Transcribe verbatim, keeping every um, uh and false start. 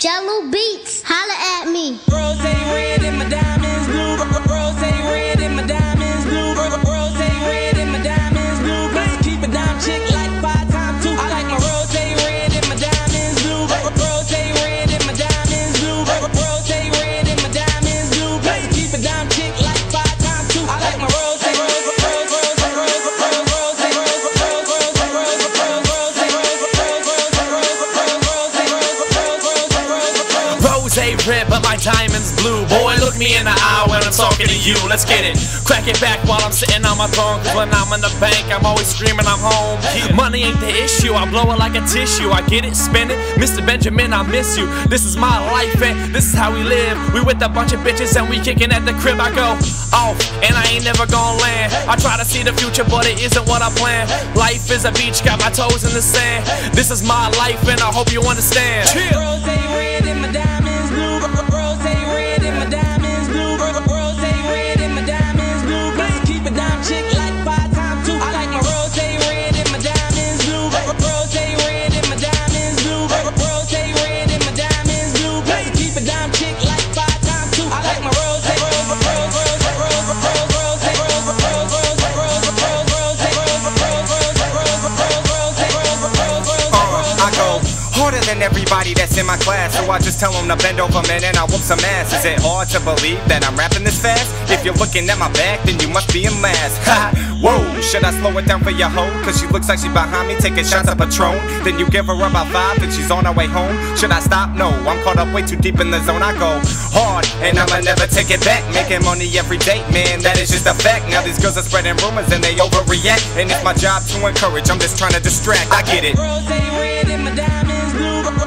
Jello Beats, holla at me. Rose red and my diamonds blue. Rose red and my diamonds blue. Rose red and my diamonds blue. Please keep a dime chick like five times two. I like my rose red and my diamonds blue. Rose red and my diamonds blue. Rose red and my diamonds blue. Please keep a dime chick like five times two. I like my rose rose rose rose rose rose rose rose rose rose Rose red, but my diamond's blue. Boy, look me in the eye when I'm talking to you. Let's get it. Crack it back while I'm sitting on my throne. Cause when I'm in the bank, I'm always screaming I'm home. Money ain't the issue, I blow it like a tissue. I get it, spend it. Mister Benjamin, I miss you. This is my life and this is how we live. We with a bunch of bitches and we kicking at the crib. I go off and I ain't never gonna land. I try to see the future, but it isn't what I plan. Life is a beach, got my toes in the sand. This is my life and I hope you understand. Rose red and my diamonds blue. Rose red and my diamonds blue. Rose red and my diamonds blue. Please keep a dime chick like five times two. I like my rose red and my diamonds blue. Rose red and my diamonds blue. Rose red and my diamonds blue. Please keep a dime chick like five times two. I like my rose rose rose rose rose rose rose rose rose rose rose I go harder than everybody that's in my class, so I just tell them to bend over, man, and I whoop some ass. Is it hard to believe that I'm rapping this fast? If you're looking at my back, then you must be in last. Ha! Whoa, should I slow it down for your hoe? Cause she looks like she behind me taking shots of Patron. Then you give her about five and she's on her way home. Should I stop? No, I'm caught up way too deep in the zone. I go hard and I'ma never take it back. Making money every day, man, that is just a fact. Now these girls are spreading rumors and they overreact. And it's my job to encourage, I'm just trying to distract. I get it. Rose red and my diamonds blue.